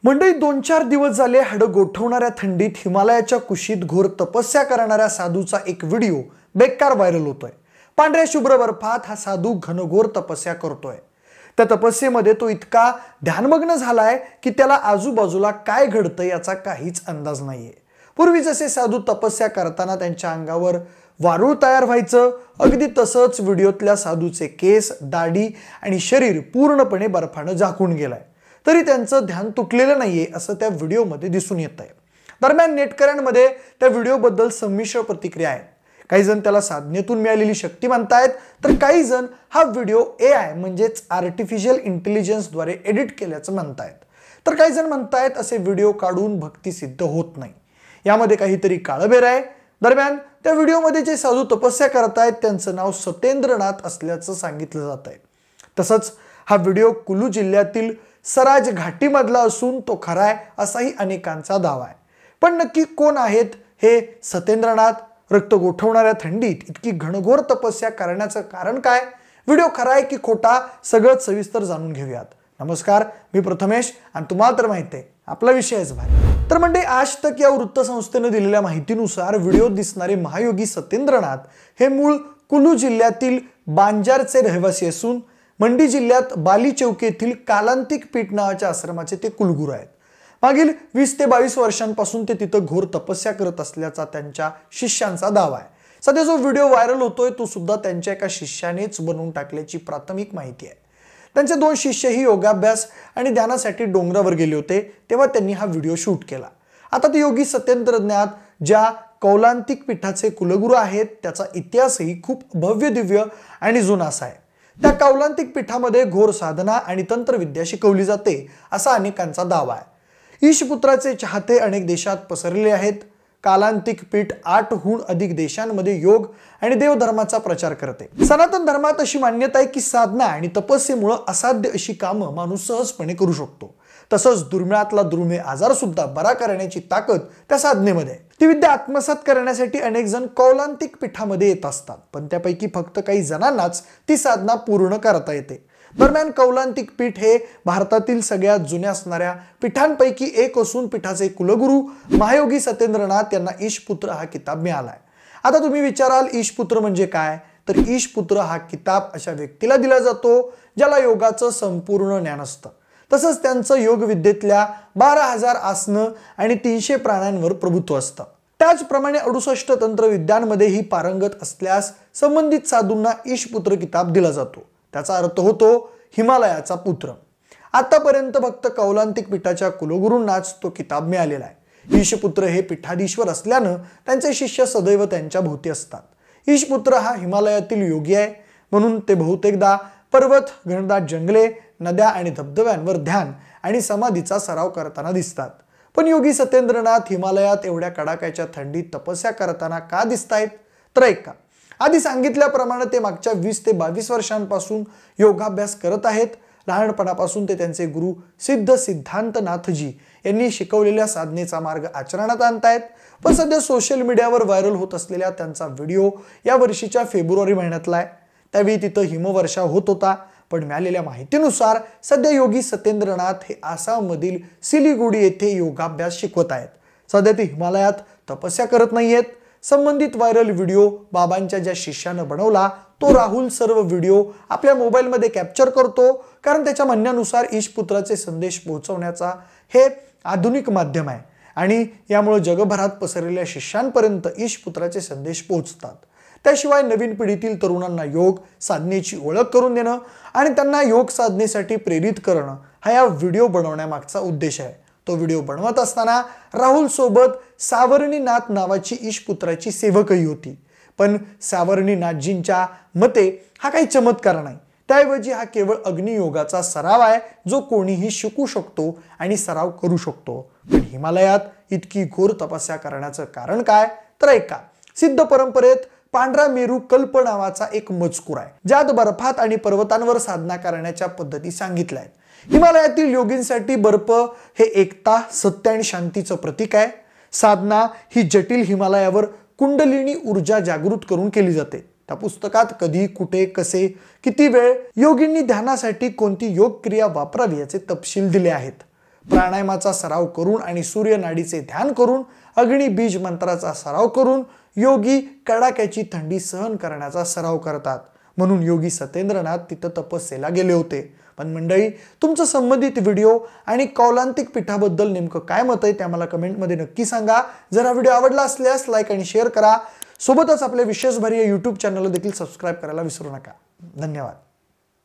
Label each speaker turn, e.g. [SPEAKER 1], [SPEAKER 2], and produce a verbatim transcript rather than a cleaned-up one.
[SPEAKER 1] मंडळी दोन चार दिवस झाले हाड गोठवणाऱ्या थंडीत हिमालयाच्या कुशीत घोर तपस्या करणाऱ्या साधूचा एक व्हिडिओ बेकार व्हायरल होतोय। पांढऱ्या शुभ्र बर्फात हा साधू घनघोर तपस्या करतोय। त्या तपस्येमध्ये तो इतका ध्यानमग्न झालाय की त्याला आजूबाजूला काय घडतंय याचा काहीच अंदाज नाहीये। पूर्वी जसे साधू तपस्या करताना त्यांच्या अंगावर वारूळ तयार व्हायचं, अगदी तसंच व्हिडिओतल्या साधूचे केस, दाढी आणि शरीर पूर्णपणे बर्फाने झाकून गेलाय, तरी त्यांचं ध्यान तुटलेलं नाहीये असं त्या व्हिडिओमध्ये दिसून येतंय। दरम्यान नेटकऱ्यांमध्ये त्या व्हिडिओबद्दल संमिश्र प्रतिक्रिया आहेत। काही जण त्याला साधनेतून मिळालेली शक्ती म्हणतायत, तर काही जण हा व्हिडिओ एआय म्हणजेच आर्टिफिशियल इंटेलिजन्स द्वारे एडिट केल्याचं म्हणतायत, तर काही जण म्हणतायत असे व्हिडिओ काढून भक्ती सिद्ध होत नाही, यामध्ये काहीतरी काळबेर आहे। दरम्यान त्या व्हिडिओमध्ये जे साधू तपस्या करतायत त्यांचं नाव सतेंद्रनाथ असल्याचं सांगितलं जात आहे। तसंच हा व्हिडिओ कुलू जिल्ह्यातील सराज घाटीमधला असून तो खरा आहे असाही अनेकांचा दावा आहे। पण नक्की कोण आहेत हे सतेंद्रनाथ? रक्त गोठवणाऱ्या थंडीत इतकी घनघोर तपस्या करण्याचं कारण काय? व्हिडिओ खरा आहे की खोटा? सगळं सविस्तर जाणून घेऊयात। नमस्कार, मी प्रथमेश आणि तुम्हाला तर माहिती आहे आपला विषयच भारी। तर म्हणजे आज तक या वृत्तसंस्थेने दिलेल्या माहितीनुसार व्हिडिओत दिसणारे महायोगी सतेंद्रनाथ हे मूळ कुलू जिल्ह्यातील बांजारचे रहिवासी असून मंडी जिल्ह्यात बाली चौक येथील कालांतिक पीठ नावाच्या आश्रमाचे ते कुलगुरू आहेत। मागील वीस ते बावीस वर्षांपासून ते तिथं घोर तपस्या करत असल्याचा त्यांच्या शिष्यांचा दावा आहे। सध्या जो व्हिडिओ व्हायरल होतोय तो सुद्धा त्यांच्या एका शिष्यानेच बनवून टाकल्याची प्राथमिक माहिती आहे। त्यांचे दोन शिष्यही योगाभ्यास आणि ध्यानासाठी डोंगरावर गेले होते, तेव्हा त्यांनी हा व्हिडिओ शूट केला। आता ते योगी सतेंद्रनाथ ज्या कौलांतिक पीठाचे कुलगुरू आहेत त्याचा इतिहासही खूप भव्य दिव्य आणि जुना असा आहे। त्या कौलांतिक पीठामध्ये घोर साधना आणि तंत्रविद्या शिकवली जाते असा अनेकांचा दावा आहे। ईशपुत्राचे चाहते अनेक देशात पसरलेले आहेत। कालांतिक पीठ आठहून अधिक देशांमध्ये योग आणि देवधर्माचा प्रचार करते। सनातन धर्मात अशी मान्यता आहे की साधना आणि तपस्येमुळे असाध्य अशी कामं माणूस सहजपणे करू शकतो। तसंच दुर्मिळातला दुर्मिळ आजार सुद्धा बरा करण्याची ताकद त्या साधनेमध्ये आहे। ती विद्या आत्मसात करण्यासाठी अनेक जण कौलांतिक पीठामध्ये येत असतात, पण त्यापैकी फक्त काही जणांनाच ती साधना पूर्ण करता येते। दरम्यान कौलांतिक पीठ हे भारतातील सगळ्यात जुन्या असणाऱ्या पीठांपैकी एक असून पीठाचे कुलगुरू महायोगी सतेंद्रनाथ यांना ईशपुत्र हा किताब मिळालाय। आता तुम्ही विचाराल ईशपुत्र म्हणजे काय? तर ईशपुत्र हा किताब अशा व्यक्तीला दिला जातो ज्याला योगाचं संपूर्ण ज्ञान असतं। तसंच त्यांचं योग विद्येतल्या बारा हजार आसनं आणि तीनशे प्राणांवर प्रभुत्व असतं। त्याचप्रमाणे अडुसष्ट तंत्रविद्यांमध्येही पारंगत असल्यास संबंधित साधूंना ईशपुत्र किताब दिला जातो। त्याचा अर्थ होतो हिमालयाचा पुत्र। आतापर्यंत फक्त कौलांतिक पीठाच्या कुलगुरूंनाच तो किताब मिळालेला आहे। ईशपुत्र हे पीठाधीश्वर असल्यानं त्यांचे शिष्य सदैव त्यांच्या भोवती असतात। ईशपुत्र हा हिमालयातील योगी आहे, म्हणून ते बहुतेकदा पर्वत, घनदाट जंगले, नद्या आणि धबधब्यांवर ध्यान आणि समाधीचा सराव करताना दिसतात। पण योगी सतेंद्रनाथ हिमालयात एवढ्या कडाक्याच्या थंडीत तपस्या करताना का दिसतायत? तर ऐका, आधी सांगितल्याप्रमाणे ते मागच्या वीस ते बावीस वर्षांपासून योगाभ्यास करत आहेत। लहानपणापासून ते त्यांचे गुरु सिद्ध सिद्धांतनाथजी यांनी शिकवलेल्या साधनेचा मार्ग आचरणात आणतायत। पण सध्या सोशल मीडियावर व्हायरल होत असलेला त्यांचा व्हिडिओ या वर्षीच्या फेब्रुवारी महिन्यातला आहे। त्यावेळी तिथं हिमवर्षा होत होता, पण मिळालेल्या माहितीनुसार सध्या योगी सतेंद्रनाथ हे आसाममधील सिलिगुडी येथे योगाभ्यास शिकवत आहेत। सध्या ते हिमालयात तपस्या करत नाहीयेत। संबंधित व्हायरल व्हिडिओ बाबांच्या ज्या शिष्यानं बनवला तो राहुल सर्व व्हिडिओ आपल्या मोबाईलमध्ये कॅप्चर करतो, कारण त्याच्या म्हणण्यानुसार ईशपुत्राचे संदेश पोहोचवण्याचा हे आधुनिक माध्यम आहे आणि यामुळे जगभरात पसरलेल्या शिष्यांपर्यंत ईशपुत्राचे संदेश पोहोचतात। त्याशिवाय नवीन पिढीतील तरुणांना योग साधनेची ओळख करून देणं आणि त्यांना योग साधनेसाठी प्रेरित करणं हा या व्हिडिओ बनवण्यामागचा उद्देश आहे। तो व्हिडिओ बनवत असताना राहुल सोबत सावर्णीनाथ नावाची ईशपुत्राची सेवकही होती, पण सावर्णीनाथजींच्या मते हा काही चमत्कार नाही, त्याऐवजी हा केवळ अग्नियोगाचा सराव आहे जो कोणीही शिकू शकतो आणि सराव करू शकतो। पण हिमालयात इतकी घोर तपस्या करण्याचं कारण काय? तर ऐका, सिद्ध परंपरेत पांढरा मेरू कल्प नावाचा एक मजकूर आहे, ज्यात बर्फात आणि पर्वतांवर साधना करण्याच्या पद्धती सांगितल्या आहेत। हिमालयातील योगींसाठी बर्फ हे एकता, सत्य आणि शांतीचं प्रतीक आहे। साधना ही जटिल हिमालयावर कुंडलिनी ऊर्जा जागृत करून केली जाते। त्या पुस्तकात कधी, कुठे, कसे, किती वेळ योगींनी ध्यानासाठी कोणती योग क्रिया वापरावी याचे तपशील दिले आहेत। प्राणायामाचा सराव करून आणि सूर्यनाडीचे ध्यान करून, अग्नी बीज मंत्राचा सराव करून योगी कडाक्याची थंडी सहन करण्याचा सराव करतात. म्हणून योगी सत्येंद्रनाथ तिथं तपस्येला गेले होते. पण मंडळी, तुमचं संबंधित व्हिडिओ आणि कौलांतिक पीठाबद्दल नेमकं काय मत आहे ते आम्हाला कमेंटमध्ये नक्की सांगा. जर हा व्हिडिओ आवडला असल्यास लाईक आणि शेअर करा. सोबतच आपल्या विशेष भारी या यूट्यूब चॅनलला देखील सबस्क्राईब करायला विसरू नका. धन्यवाद.